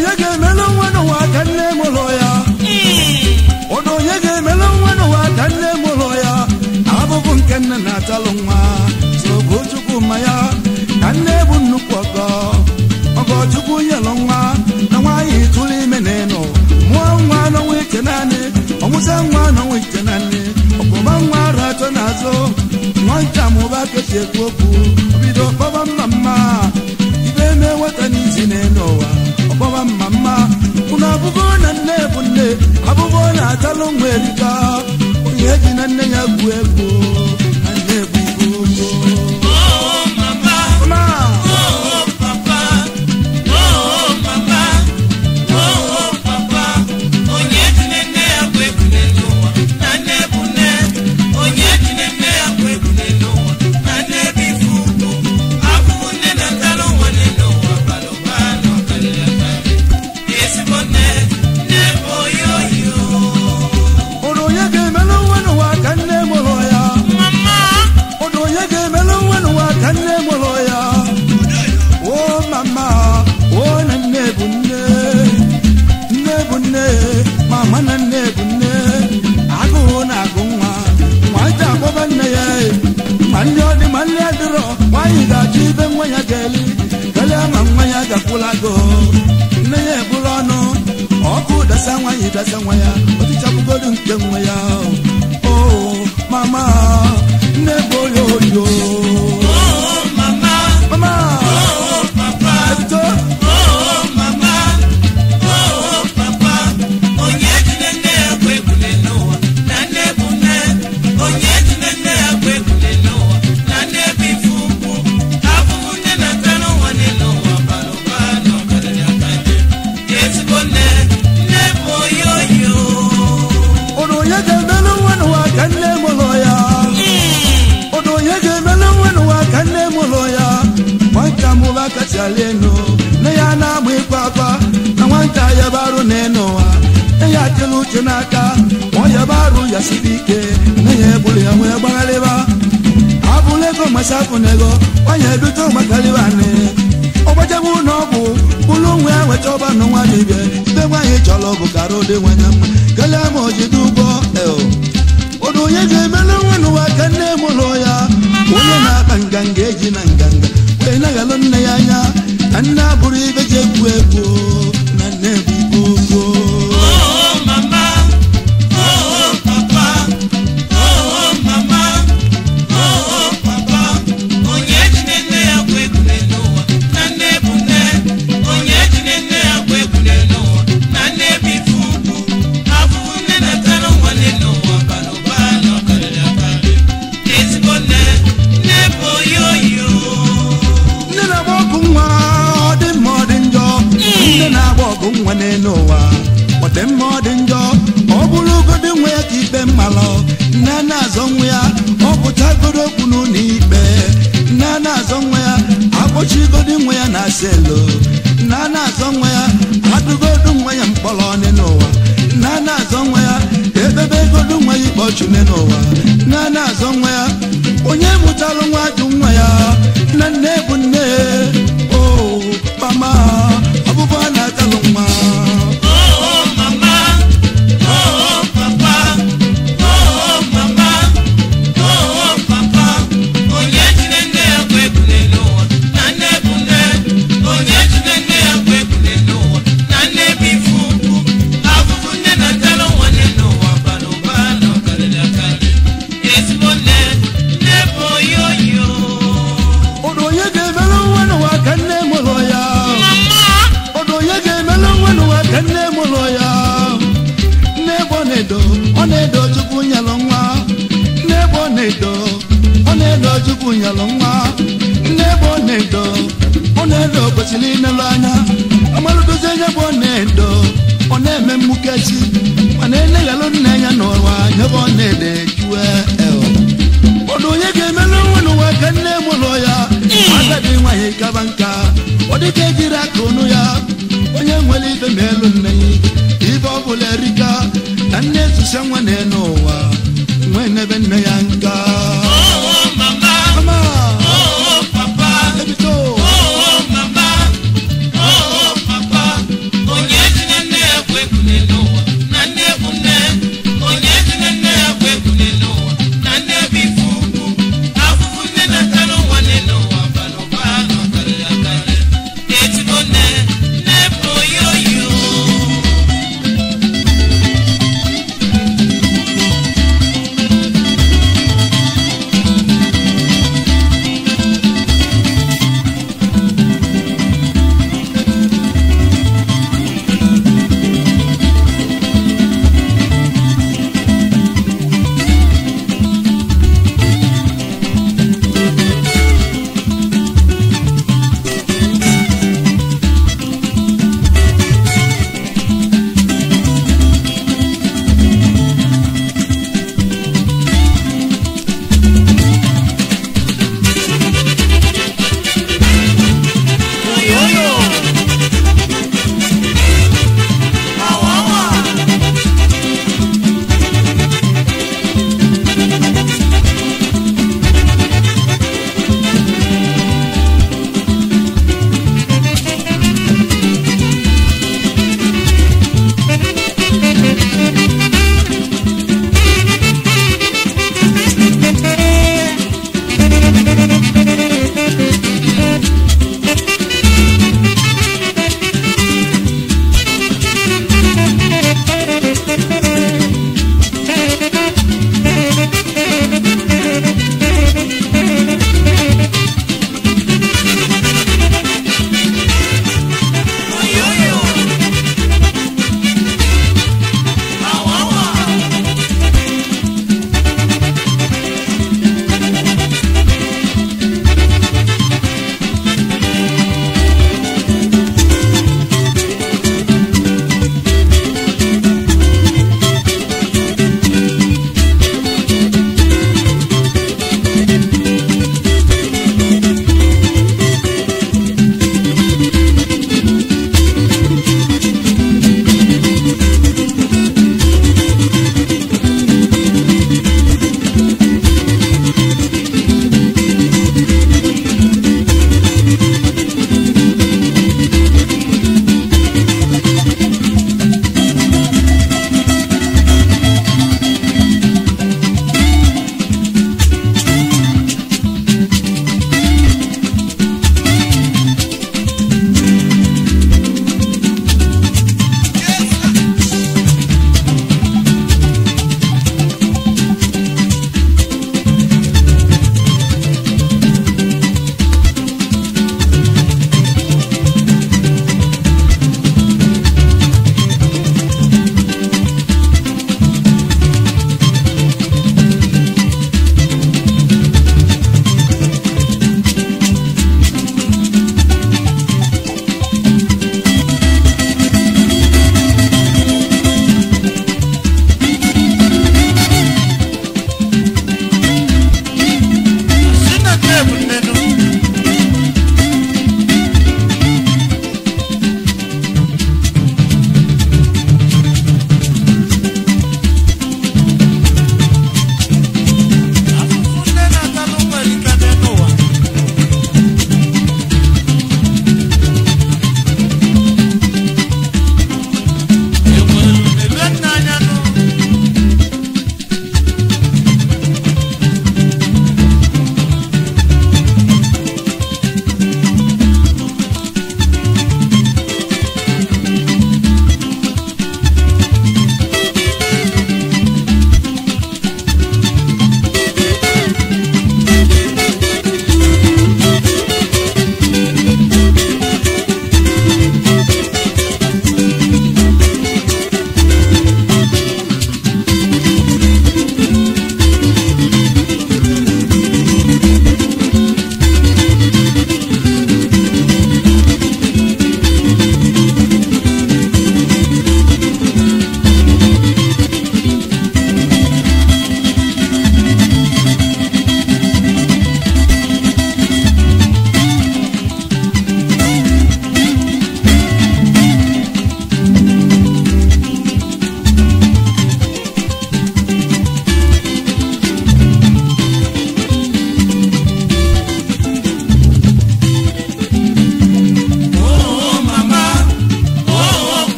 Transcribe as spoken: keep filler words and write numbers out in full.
yege melon wano wa kanne moloya odo yege melon wano wa kanne moloya abo bun kenna na talonwa so bojuku maya kanne bunnu kogo ogo juku yelonwa na wa yituli meneno mwa mwa na wekenane omusa mwa na wekenane okoba mwa rato nazo mwanta mubake tekoku bido baba mama ibeme watani zinenowa baba mama una bugona nebunne abugona talongwelika uyeji nanne yagwego nanne bugugo oh mama mama oh papa oh mama oh papa uyeji nanne yagwego nelowa nanne bunne uyeji nanne yagwego nelowa nanne bifugo abunne nantalongwa nelowa balobano kalila odo yege melon wano wa kanne moloya mama odo yege melon wano wa kanne moloya oh mama oh nanne bunne ne bunne mama nanne bunne ago na gunwa waja bobanne ye manjo di malle dro wayi ga jibe mwanya geli gele mamanya ga kulago ne bulono oku da sanwa yi da sanwa ya oti chapu godun kenwa ya oh mama ne boyo yo oh mama mama oh papa eto oh mama oh papa onyeji nene akwegule noa nane bune onyeji nene akwegule noa nane bifuku abune na tano wane noa balo balo kalya kanje yesi bone ne boyo yo odo yege melon wano wa kanne moloya odo yege melon wano wa kanne moloya wanta muba kachaleno ne ya na mwe papa na wanta ya baro neno wa ne ya telu chinaka mo ya baro ya sibike ne ye bule ya mwe bagaleba abule ko masafu nego wanye duto makalibane obaje bu no bu bulunwe wetoba no wa libe be wanye cholo bu karode wanyam kala mo jidugo eo odo yege melon wano wa kanne moloya wona na bangange jinanganga we na galon na yanya anna buri be je kuego na ne bugo oh mama oh papa oh mama oh papa onyeji nene akwegule noa nane bune onyeji nene akwegule noa nane bifuku abune na tano wane noa balo balo kalila kale yesi bone ne boyo yo nne na boku nwa odi modi njo nne na boku nwa neno wa odi modi njo obulu godi nwe ya kipe mmalo nne na azo nwe ya oputa godo kunu n'ipe nne na azo nwe ya akpochi godi nwe ya na selo nne na azo nwe ya adugodu nwe ya mkpolo neno wa nne na azo nwe ya ebebe godu nwe ya ikpochu neno wa nne na azo nwe ya onye mụtalụ nwa ajụ nwa ya na nne bụ nne oh mama ọbụbụ a na-atalụ nwa oh mama oh papa oh mama oh papa onyeji nene akwegule noa nane bune onyeji nene akwegule noa nane bifuku abune na talo wane noa balo balo kalila kale yesi bone ne boyo yo odo yege melụ nwanụ wa ka nne mụrụ ya mama odo yege melụ nwanụ wa ka nne mụrụ ya nne bụ ọ na-edo ọ na-edo chukwu nyalụ nwa nne bụ ọ na-edo ọ na-edo chukwu nyalụ nwa nne bụ ọ na-edo ọ na-edo kwesịrị inelu anya amalụdozi onye bụ ọ na-edo ọ na-eme mmukechi mana eneghalụ nne ya n'ụwa nye bụ ọ na-ede chue odo yege melụ nwanụ wa ka nne mụrụ ya agadi nwaanyị kaba nka ọ dịka ejiri aka onu